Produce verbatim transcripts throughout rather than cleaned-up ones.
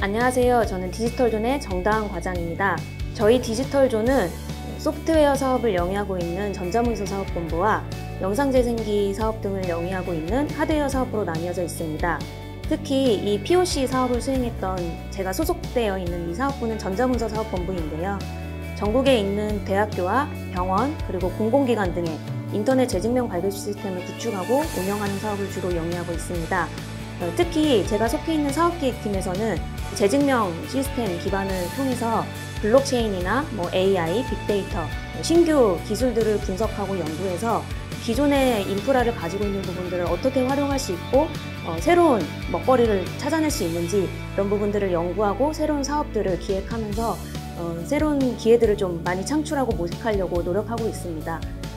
안녕하세요. 저는 디지털존의 정다은 과장입니다. 저희 디지털존은 소프트웨어 사업을 영위하고 있는 전자문서 사업본부와 영상재생기 사업 등을 영위하고 있는 하드웨어 사업부로 나뉘어져 있습니다. 특히 이 피오씨 사업을 수행했던 제가 소속되어 있는 이 사업부는 전자문서 사업본부인데요. 전국에 있는 대학교와 병원 그리고 공공기관 등의 인터넷 재증명 발급 시스템을 구축하고 운영하는 사업을 주로 영위하고 있습니다. 특히 제가 속해 있는 사업기획팀에서는 재증명 시스템 기반을 통해서 블록체인이나 뭐 에이아이, 빅데이터, 신규 기술들을 분석하고 연구해서 기존의 인프라를 가지고 있는 부분들을 어떻게 활용할 수 있고 어, 새로운 먹거리를 찾아낼 수 있는지 이런 부분들을 연구하고 새로운 사업들을 기획하면서 어, 새로운 기회들을 좀 많이 창출하고 모색하려고 노력하고 있습니다.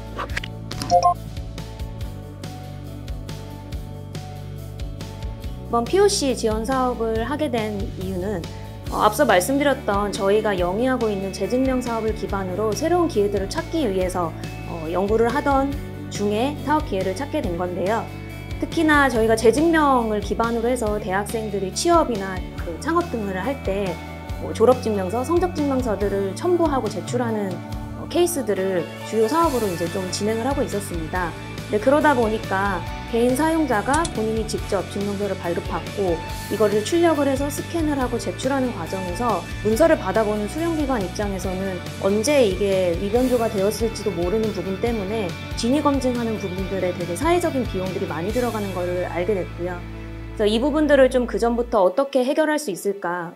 이번 피오씨 지원 사업을 하게 된 이유는 어, 앞서 말씀드렸던 저희가 영위하고 있는 재증명 사업을 기반으로 새로운 기회들을 찾기 위해서 어, 연구를 하던 중에 사업 기회를 찾게 된 건데요. 특히나 저희가 재증명을 기반으로 해서 대학생들이 취업이나 그 창업 등을 할 때 뭐 졸업증명서, 성적증명서들을 첨부하고 제출하는 어, 케이스들을 주요 사업으로 이제 좀 진행을 하고 있었습니다. 네, 그러다 보니까 개인 사용자가 본인이 직접 증명서를 발급받고 이거를 출력을 해서 스캔을 하고 제출하는 과정에서 문서를 받아보는 수령기관 입장에서는 언제 이게 위변조가 되었을지도 모르는 부분 때문에 진위 검증하는 부분들에 되게 사회적인 비용들이 많이 들어가는 것을 알게 됐고요. 그래서 이 부분들을 좀 그전부터 어떻게 해결할 수 있을까,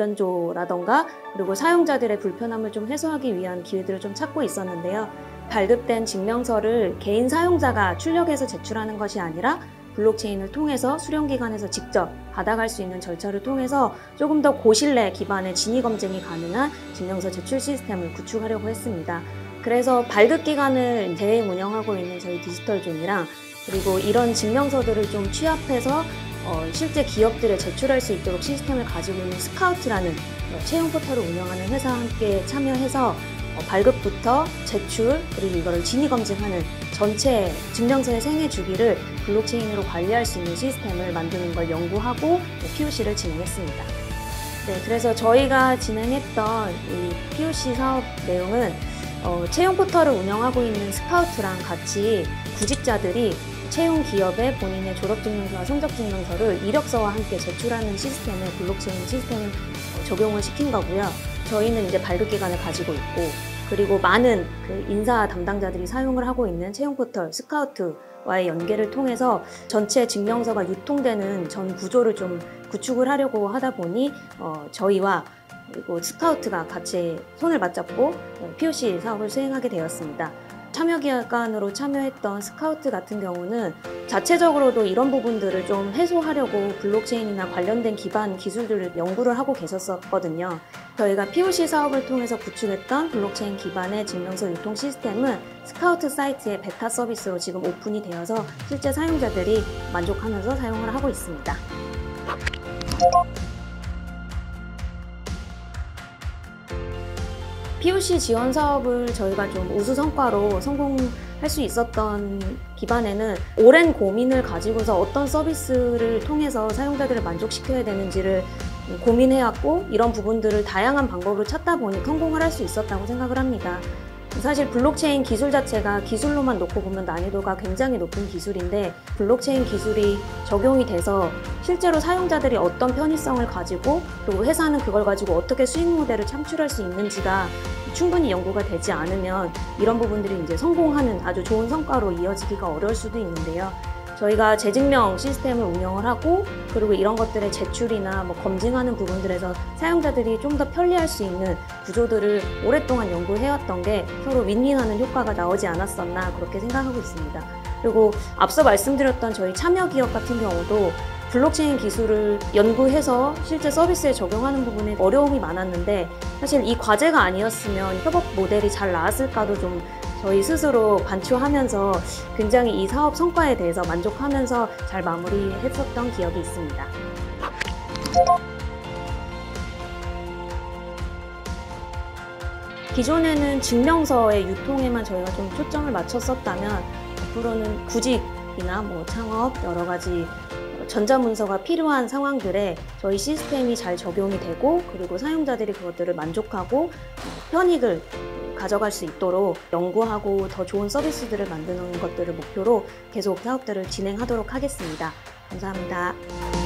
위변조라던가 그리고 사용자들의 불편함을 좀 해소하기 위한 기회들을 좀 찾고 있었는데요. 발급된 증명서를 개인 사용자가 출력해서 제출하는 것이 아니라 블록체인을 통해서 수령기관에서 직접 받아갈 수 있는 절차를 통해서 조금 더 고신뢰 기반의 진위 검증이 가능한 증명서 제출 시스템을 구축하려고 했습니다. 그래서 발급기관을 대행 운영하고 있는 저희 디지털존이랑 그리고 이런 증명서들을 좀 취합해서 어, 실제 기업들에 제출할 수 있도록 시스템을 가지고 있는 스카우트라는 어, 채용 포털을 운영하는 회사와 함께 참여해서 어, 발급부터 제출 그리고 이거를 진위 검증하는 전체 증명서의 생애 주기를 블록체인으로 관리할 수 있는 시스템을 만드는 걸 연구하고 피오씨를 진행했습니다. 네, 그래서 저희가 진행했던 이 피오씨 사업 내용은 어, 채용 포털을 운영하고 있는 스카우트랑 같이 구직자들이 채용 기업에 본인의 졸업증명서와 성적증명서를 이력서와 함께 제출하는 시스템에 블록체인 시스템을 적용을 시킨 거고요. 저희는 이제 발급기관을 가지고 있고 그리고 많은 그 인사 담당자들이 사용을 하고 있는 채용 포털 스카우트와의 연계를 통해서 전체 증명서가 유통되는 전 구조를 좀 구축을 하려고 하다 보니 어, 저희와 그리고 스카우트가 같이 손을 맞잡고 피오씨 사업을 수행하게 되었습니다. 참여기관으로 참여했던 스카우트 같은 경우는 자체적으로도 이런 부분들을 좀 해소하려고 블록체인이나 관련된 기반 기술들을 연구를 하고 계셨었거든요. 저희가 피오씨 사업을 통해서 구축했던 블록체인 기반의 증명서 유통 시스템은 스카우트 사이트의 베타 서비스로 지금 오픈이 되어서 실제 사용자들이 만족하면서 사용을 하고 있습니다. 피오씨 지원 사업을 저희가 좀 우수 성과로 성공할 수 있었던 기반에는 오랜 고민을 가지고서 어떤 서비스를 통해서 사용자들을 만족시켜야 되는지를 고민해왔고 이런 부분들을 다양한 방법으로 찾다 보니 성공을 할 수 있었다고 생각을 합니다. 사실 블록체인 기술 자체가 기술로만 놓고 보면 난이도가 굉장히 높은 기술인데 블록체인 기술이 적용이 돼서 실제로 사용자들이 어떤 편의성을 가지고 또 회사는 그걸 가지고 어떻게 수익 모델을 창출할 수 있는지가 충분히 연구가 되지 않으면 이런 부분들이 이제 성공하는 아주 좋은 성과로 이어지기가 어려울 수도 있는데요. 저희가 재증명 시스템을 운영을 하고 그리고 이런 것들의 제출이나 뭐 검증하는 부분들에서 사용자들이 좀 더 편리할 수 있는 구조들을 오랫동안 연구해왔던 게 서로 윈윈하는 효과가 나오지 않았었나 그렇게 생각하고 있습니다. 그리고 앞서 말씀드렸던 저희 참여 기업 같은 경우도 블록체인 기술을 연구해서 실제 서비스에 적용하는 부분에 어려움이 많았는데 사실 이 과제가 아니었으면 협업 모델이 잘 나왔을까도 좀 저희 스스로 반추하면서 굉장히 이 사업 성과에 대해서 만족하면서 잘 마무리했었던 기억이 있습니다. 기존에는 증명서의 유통에만 저희가 좀 초점을 맞췄었다면 앞으로는 구직이나 뭐 창업 여러 가지 전자문서가 필요한 상황들에 저희 시스템이 잘 적용이 되고 그리고 사용자들이 그것들을 만족하고 편익을 가져갈 수 있도록 연구하고 더 좋은 서비스들을 만드는 것들을 목표로 계속 사업들을 진행하도록 하겠습니다. 감사합니다.